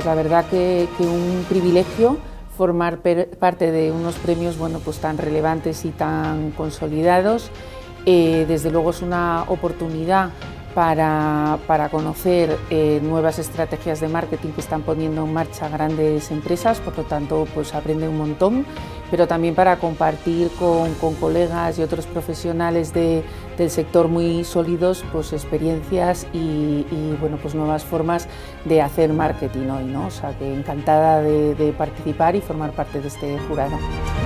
Pues la verdad que un privilegio formar parte de unos premios, bueno, pues tan relevantes y tan consolidados. Desde luego es una oportunidad para conocer nuevas estrategias de marketing que están poniendo en marcha grandes empresas, por lo tanto pues aprende un montón, pero también para compartir con colegas y otros profesionales del sector muy sólidos pues experiencias y bueno, pues nuevas formas de hacer marketing hoy, ¿no? O sea que encantada de participar y formar parte de este jurado.